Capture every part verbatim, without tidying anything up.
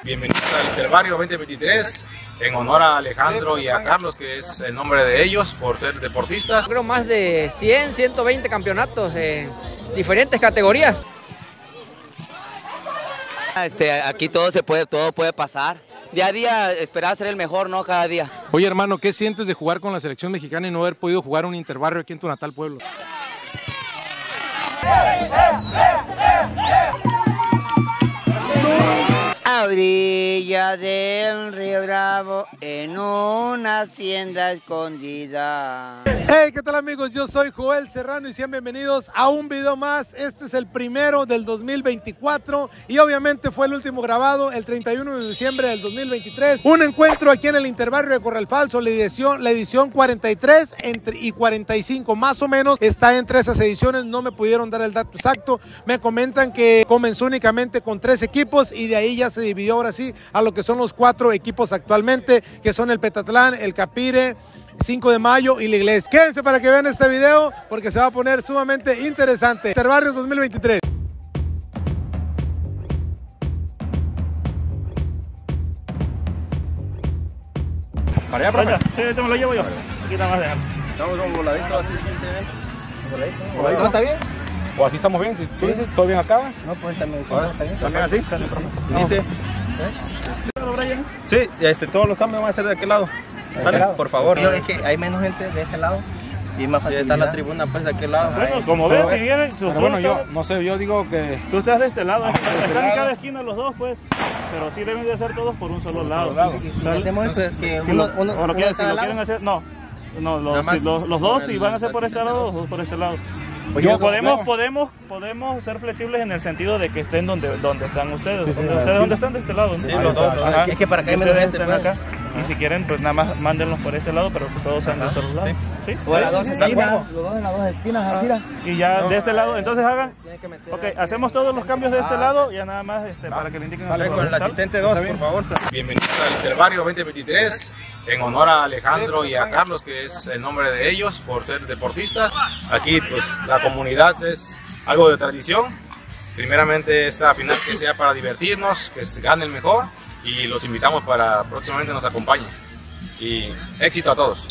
Bienvenidos al Interbarrio veinte veintitrés, en honor a Alejandro y a Carlos, que es el nombre de ellos por ser deportistas. Creo más de cien, ciento veinte campeonatos en diferentes categorías. Este, aquí todo se puede, todo puede pasar. Día a día esperar ser el mejor, ¿no? Cada día. Oye, hermano, ¿qué sientes de jugar con la selección mexicana y no haber podido jugar un interbarrio aquí en tu natal pueblo? A orilla del río Bravo, en una hacienda escondida. Hey, ¿qué tal amigos? Yo soy Joel Serrano y sean bienvenidos a un video más. Este es el primero del dos mil veinticuatro y obviamente fue el último grabado el treinta y uno de diciembre del dos mil veintitrés. Un encuentro aquí en el Interbarrio de Corral Falso, la edición, la edición cuarenta y tres entre, y cuarenta y cinco más o menos. Está entre esas ediciones, no me pudieron dar el dato exacto. Me comentan que comenzó únicamente con tres equipos y de ahí ya se dividió ahora sí a lo que son los cuatro equipos actualmente, que son el Petatlán, el Capire, cinco de mayo y la Iglesia. Quédense para que vean este video porque se va a poner sumamente interesante. Interbarrios dos mil veintitrés. Para allá, profe. Sí, este me lo llevo yo. Aquí está más de alto. Estamos un voladito así, ¿No voladito. está bien? ¿O así estamos bien? ¿Sí? ¿Sí? ¿Todo bien acá? No, pues también. ¿También así? Dice. Sí, este, todos los cambios van a ser de aquel lado. ¿Sale? Por favor. Es que hay menos gente de este lado y más facilidad. Está la tribuna pues de aquel lado. Bueno, como ves, si vienen, pero bueno, yo no sé, yo digo que tú estás de este lado, están en cada esquina los dos, pues, pero sí deben de ser todos por un solo lado. Entonces, que si lo, uno, uno quieren, si lo quieren hacer, no, no, los, si los, los dos, si van a ser por este lado, los dos por este lado. Yo, podemos, podemos, podemos ser flexibles en el sentido de que estén donde, donde están ustedes. Sí, ¿Ustedes sí. dónde están? De este lado, ¿no? Sí, los dos. Ajá. Es que para acá hay menos gente. Están acá. Y si quieren, pues nada más mándenlos por este lado, pero que todos sean de solo lado. Sí. ¿Sí? O a las dos esquinas, los dos en las dos esquinas, así. Y ya no. de este lado, entonces hagan. Ok, hacemos todos los cambios de este ah. lado, ya nada más este, para que le indiquen. Vale, con el asistente dos, por favor. Bienvenidos al Interbarrio veinte veintitrés. En honor a Alejandro y a Carlos, que es el nombre de ellos por ser deportistas. Aquí pues la comunidad es algo de tradición. Primeramente esta final que sea para divertirnos, que se gane el mejor, y los invitamos para próximamente nos acompañen. Y éxito a todos.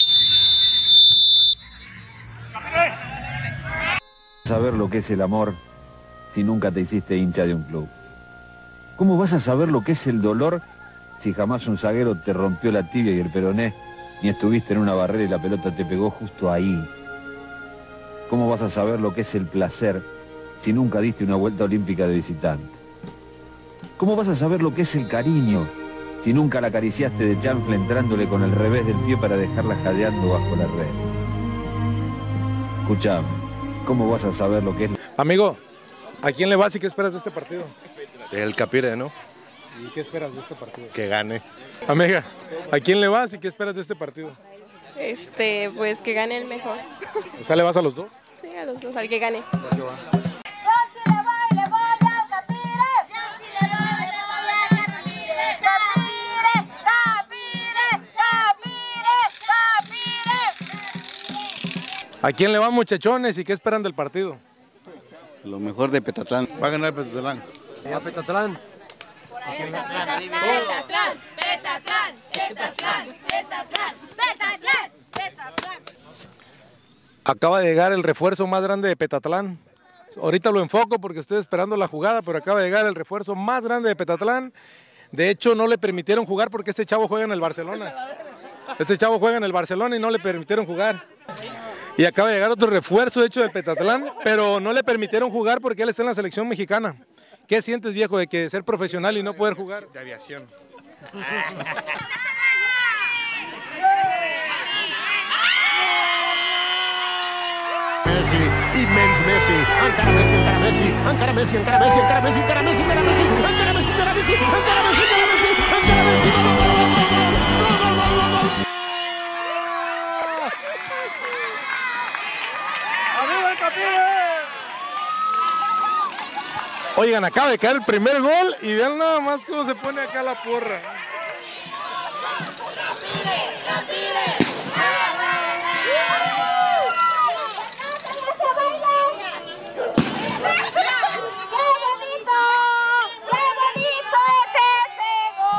Saber lo que es el amor si nunca te hiciste hincha de un club. ¿Cómo vas a saber lo que es el dolor si jamás un zaguero te rompió la tibia y el peroné, ni estuviste en una barrera y la pelota te pegó justo ahí? ¿Cómo vas a saber lo que es el placer si nunca diste una vuelta olímpica de visitante? ¿Cómo vas a saber lo que es el cariño si nunca la acariciaste de chanfle entrándole con el revés del pie para dejarla jadeando bajo la red? Escuchame, ¿cómo vas a saber lo que es? Amigo, ¿a quién le vas y qué esperas de este partido? El Capire, ¿no? ¿Y qué esperas de este partido? Que gane. Amiga, ¿a quién le vas y qué esperas de este partido? Este, pues que gane el mejor. O sea, ¿le vas a los dos? Sí, a los dos, al que gane. ¿A quién le van, muchachones, y qué esperan del partido? Lo mejor de Petatlán. Va a ganar Petatlán. ¿A Petatlán? Petatlán, Petatlán, Petatlán, Petatlán, Petatlán, Petatlán, Petatlán. Acaba de llegar el refuerzo más grande de Petatlán. Ahorita lo enfoco porque estoy esperando la jugada, pero acaba de llegar el refuerzo más grande de Petatlán. De hecho, no le permitieron jugar porque este chavo juega en el Barcelona. Este chavo juega en el Barcelona y no le permitieron jugar. Y acaba de llegar otro refuerzo, de hecho, del Petatlán, pero no le permitieron jugar porque él está en la selección mexicana. ¿Qué sientes, viejo, de que ser profesional y no poder jugar? De aviación. Messi, immens Messi, encara Messi, encara Messi, encara Messi, encara Messi, encara Messi, encara Messi, encara Messi, encara Messi, encara Messi, encara Messi, encara Messi, encara Messi. ¡Arriba el Capire! Oigan, acaba de caer el primer gol y vean nada más cómo se pone acá la porra. ¡Qué bonito! ¡Qué bonito es ese gol!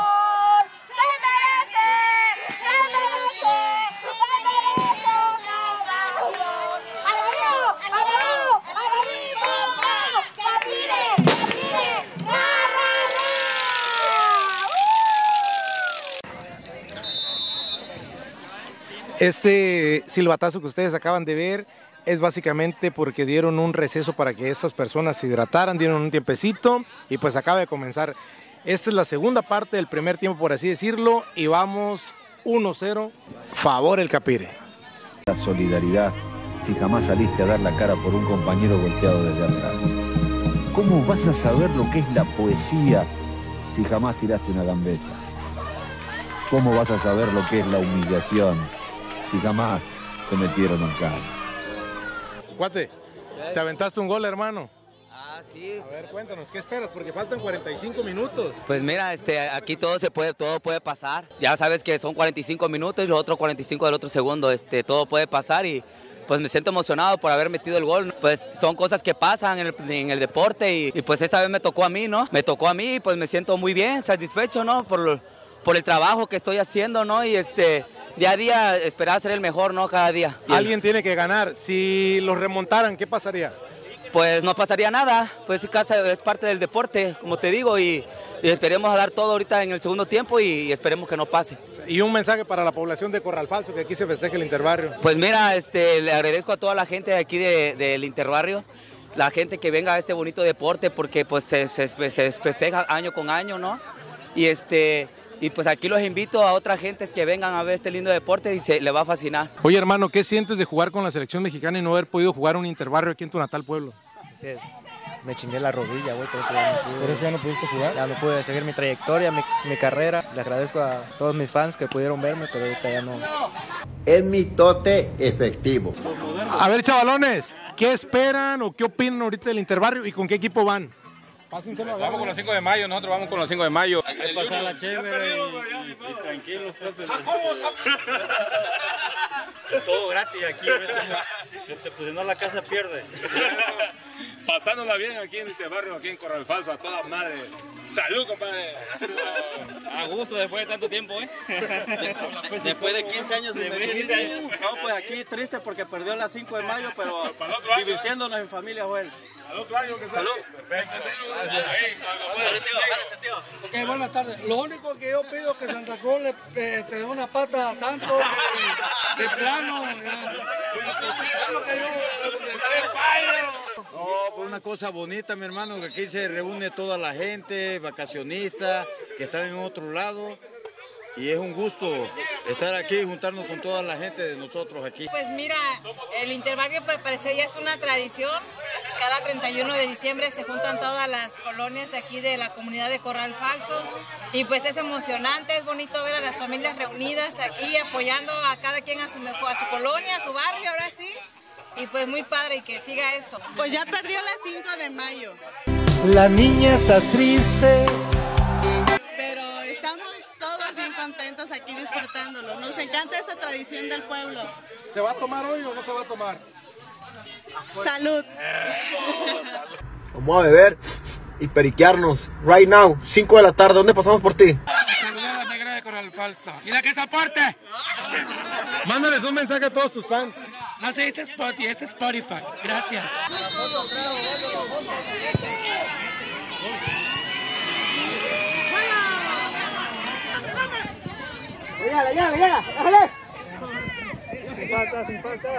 Este silbatazo que ustedes acaban de ver es básicamente porque dieron un receso para que estas personas se hidrataran, dieron un tiempecito y pues acaba de comenzar. Esta es la segunda parte del primer tiempo, por así decirlo, y vamos uno cero, favor el Capire. La solidaridad, si jamás saliste a dar la cara por un compañero golpeado desde atrás. ¿Cómo vas a saber lo que es la poesía si jamás tiraste una gambeta? ¿Cómo vas a saber lo que es la humillación si jamás te metieron un cano? Cuate, te aventaste un gol, hermano. Ah, sí. A ver, cuéntanos, ¿qué esperas? Porque faltan cuarenta y cinco minutos. Pues mira, este, aquí todo se puede, todo puede pasar. Ya sabes que son cuarenta y cinco minutos y los otros cuarenta y cinco del otro segundo, este, todo puede pasar y pues me siento emocionado por haber metido el gol. Pues son cosas que pasan en el, en el deporte y, y pues esta vez me tocó a mí, ¿no? Me tocó a mí y pues me siento muy bien, satisfecho, ¿no? Por, por el trabajo que estoy haciendo, ¿no? Y este, día a día esperar ser el mejor, ¿no? Cada día. Alguien tiene que ganar. Si los remontaran, ¿qué pasaría? Pues no pasaría nada, pues es parte del deporte, como te digo, y, y esperemos a dar todo ahorita en el segundo tiempo y, y esperemos que no pase. Y un mensaje para la población de Corral Falso, que aquí se festeje el Interbarrio. Pues mira, este, le agradezco a toda la gente de aquí de, del Interbarrio, la gente que venga a este bonito deporte, porque pues se, se, se festeja año con año, ¿no? Y este... Y pues aquí los invito a otras gentes que vengan a ver este lindo deporte y se le va a fascinar. Oye, hermano, ¿qué sientes de jugar con la selección mexicana y no haber podido jugar un Interbarrio aquí en tu natal pueblo? Sí, me chingué la rodilla, güey, por eso ya no pude. ¿Por eso ya no pudiste jugar? Ya no pude seguir mi trayectoria, mi, mi carrera. Le agradezco a todos mis fans que pudieron verme, pero ahorita ya no. Es mi tote efectivo. A ver, chavalones, ¿qué esperan o qué opinan ahorita del Interbarrio y con qué equipo van? Pásenselo, vamos con los cinco de mayo, nosotros vamos con los cinco de mayo. Hay que pasarla chévere y, y, y tranquilos, profe. Todo gratis aquí, gente, pues si no la casa pierde. Pasándola bien aquí en este barrio, aquí en Corral Falso, a todas madres. ¡Salud, compadre! A gusto después de tanto tiempo, ¿eh? Después de quince años de venir. No, pues aquí triste porque perdió la cinco de mayo, pero divirtiéndonos en familia, güey. Al otro año que salud. Perfecto. Ok, buenas tardes. Lo único que yo pido es que Santa Cruz le eh, te dé una pata a Santos de, de plano. No, pues una cosa bonita, mi hermano, que aquí se reúne toda la gente, vacacionistas, que están en otro lado. Y es un gusto estar aquí, juntarnos con toda la gente de nosotros aquí. Pues mira, el Interbarrio para parecer ya es una tradición. Cada treinta y uno de diciembre se juntan todas las colonias de aquí de la comunidad de Corral Falso. Y pues es emocionante, es bonito ver a las familias reunidas aquí apoyando a cada quien a su, mejor, a su colonia, a su barrio, ahora sí. Y pues muy padre y que siga eso. Pues ya perdió la cinco de mayo. La niña está triste. Pero estamos todos bien contentos aquí disfrutándolo. Nos encanta esta tradición del pueblo. ¿Se va a tomar hoy o no se va a tomar? Salud. Vamos a beber y periquearnos. Right now, cinco de la tarde. ¿Dónde pasamos por ti? Saludar a la negra de Corral Falso. ¿Y la que se aporte? Mándales un mensaje a todos tus fans. No se dice Spotify, es Spotify. Gracias. Llega, llega, llega, déjale. Sin falta, sin falta.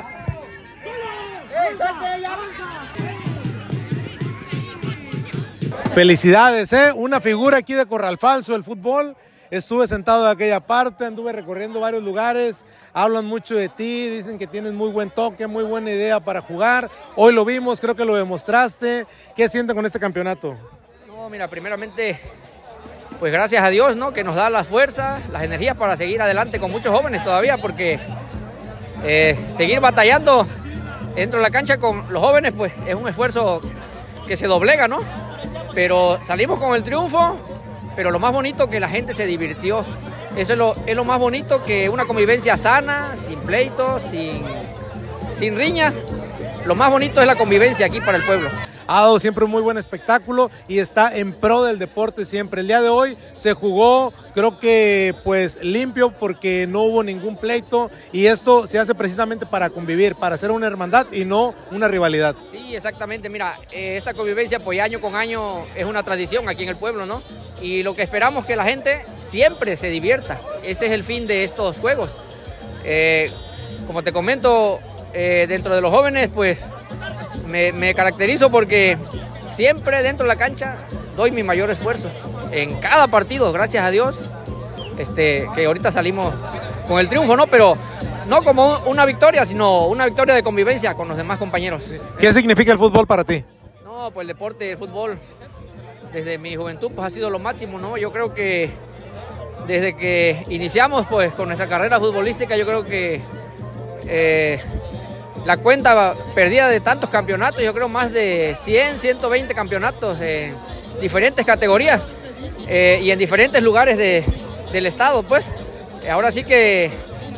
Felicidades, ¿eh? Una figura aquí de Corral Falso, el fútbol. Estuve sentado de aquella parte, anduve recorriendo varios lugares, hablan mucho de ti, dicen que tienes muy buen toque, muy buena idea para jugar. Hoy lo vimos, creo que lo demostraste. ¿Qué sienten con este campeonato? No, mira, primeramente, pues gracias a Dios, ¿no? Que nos da la fuerza, las energías para seguir adelante con muchos jóvenes todavía, porque eh, seguir batallando dentro de la cancha con los jóvenes, pues es un esfuerzo que se doblega, ¿no? Pero salimos con el triunfo, pero lo más bonito que la gente se divirtió. Eso es lo, es lo más bonito, que una convivencia sana, sin pleitos, sin, sin riñas. Lo más bonito es la convivencia aquí para el pueblo. Ha dado siempre un muy buen espectáculo y está en pro del deporte siempre. El día de hoy se jugó, creo que pues limpio, porque no hubo ningún pleito, y esto se hace precisamente para convivir, para hacer una hermandad y no una rivalidad. Sí, exactamente. Mira, eh, esta convivencia pues año con año es una tradición aquí en el pueblo, ¿no? Y lo que esperamos es que la gente siempre se divierta. Ese es el fin de estos juegos. Eh, como te comento, eh, dentro de los jóvenes, pues me, me caracterizo porque siempre dentro de la cancha doy mi mayor esfuerzo. En cada partido, gracias a Dios, este, que ahorita salimos con el triunfo, ¿no? Pero no como una victoria, sino una victoria de convivencia con los demás compañeros. ¿Qué significa el fútbol para ti? No, pues el deporte, el fútbol, desde mi juventud, pues ha sido lo máximo, ¿no? Yo creo que desde que iniciamos, pues, con nuestra carrera futbolística, yo creo que eh, la cuenta perdida de tantos campeonatos, yo creo más de cien, ciento veinte campeonatos en diferentes categorías eh, y en diferentes lugares de, del estado, pues. Ahora sí que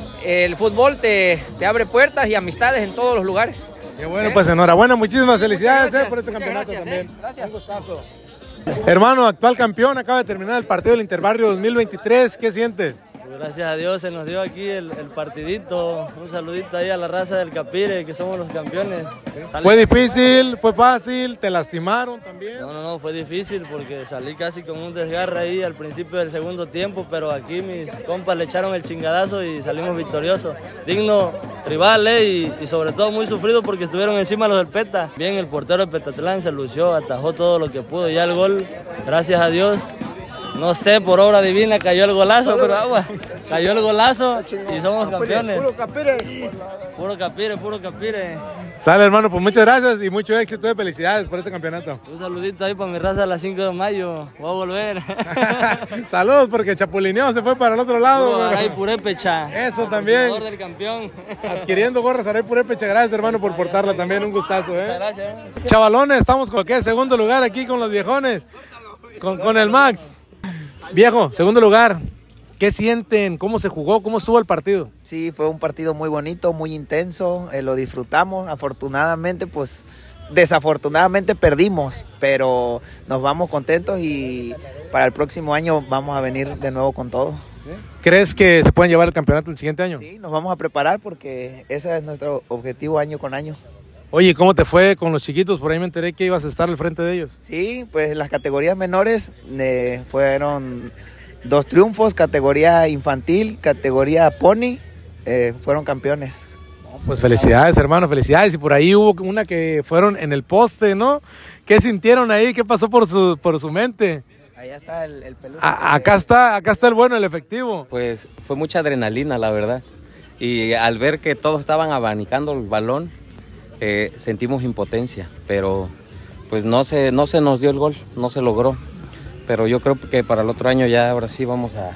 el fútbol te, te abre puertas y amistades en todos los lugares. Qué bueno, ¿Eh? Pues enhorabuena, muchísimas felicidades gracias, eh, por este campeonato gracias, también. Eh, gracias. Un gustazo. Hermano, actual campeón, acaba de terminar el partido del Interbarrio dos mil veintitrés, ¿qué sientes? Gracias a Dios se nos dio aquí el, el partidito, un saludito ahí a la raza del Capire, que somos los campeones. Salí... ¿Fue difícil? ¿Fue fácil? ¿Te lastimaron también? No, no, no, fue difícil porque salí casi con un desgarre ahí al principio del segundo tiempo, pero aquí mis compas le echaron el chingadazo y salimos victoriosos. Digno rival, eh, y, y sobre todo muy sufrido porque estuvieron encima los del Peta. Bien, el portero de Petatlán se lució, atajó todo lo que pudo, ya el gol, gracias a Dios. No sé, por obra divina cayó el golazo, pero agua, cayó el golazo y somos campeones. Puro capire. Puro capire, puro capire. Sale, hermano, pues muchas gracias y mucho éxito y felicidades por este campeonato. Un saludito ahí para mi raza a las cinco de mayo, voy a volver. Saludos, porque chapulineó, se fue para el otro lado. Puro Aray Purépecha. Eso también. Jugador del campeón. Adquiriendo gorras Aray Purépecha, gracias, hermano, por portarla también, un gustazo. ¿eh? Muchas gracias. Chavalones, estamos con ¿qué? Segundo lugar aquí con los viejones, con, con el Max. Viejo, segundo lugar, ¿qué sienten? ¿Cómo se jugó? ¿Cómo estuvo el partido? Sí, fue un partido muy bonito, muy intenso, eh, lo disfrutamos. Afortunadamente, pues, desafortunadamente perdimos, pero nos vamos contentos y para el próximo año vamos a venir de nuevo con todo. ¿Crees que se pueden llevar el campeonato el siguiente año? Sí, nos vamos a preparar porque ese es nuestro objetivo año con año. Oye, ¿cómo te fue con los chiquitos? Por ahí me enteré que ibas a estar al frente de ellos. Sí, pues las categorías menores eh, fueron dos triunfos, categoría infantil, categoría pony, eh, fueron campeones. Pues felicidades, hermano, felicidades. Y por ahí hubo una que fueron en el poste, ¿no? ¿Qué sintieron ahí? ¿Qué pasó por su, por su mente? Allá está el, el peluche. A, acá está, acá está el bueno, el efectivo. Pues fue mucha adrenalina, la verdad. Y al ver que todos estaban abanicando el balón, Eh, sentimos impotencia, pero pues no se, no se nos dio el gol, no se logró. Pero yo creo que para el otro año ya ahora sí vamos a,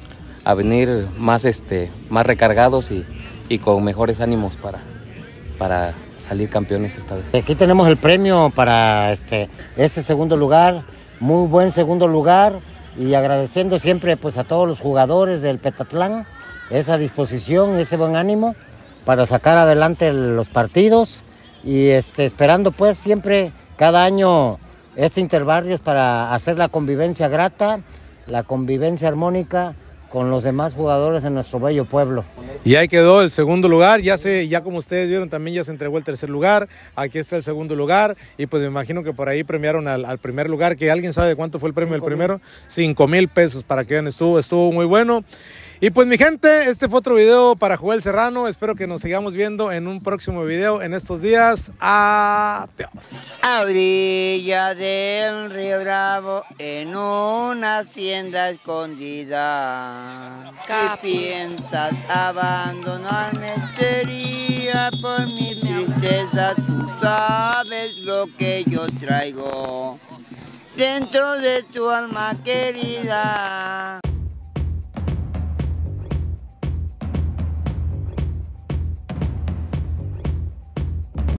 a venir más, este, más recargados y, y con mejores ánimos para, para salir campeones esta vez. Aquí tenemos el premio para este, ese segundo lugar, muy buen segundo lugar, y agradeciendo siempre pues a todos los jugadores del Petatlán esa disposición, ese buen ánimo para sacar adelante los partidos. Y este, esperando pues siempre cada año este Interbarrios para hacer la convivencia grata, la convivencia armónica con los demás jugadores de nuestro bello pueblo. Y ahí quedó el segundo lugar, ya se, ya como ustedes vieron también ya se entregó el tercer lugar, aquí está el segundo lugar y pues me imagino que por ahí premiaron al, al primer lugar, que alguien sabe cuánto fue el premio del primero, cinco mil pesos para que vean, estuvo, estuvo muy bueno. Y pues mi gente, este fue otro video para Joel Serrano. Espero que nos sigamos viendo en un próximo video en estos días. Adiós. A orilla del río Bravo, en una hacienda escondida. ¿Qué piensas abandonarme? Sería por mi tristeza. Tú sabes lo que yo traigo dentro de tu alma querida.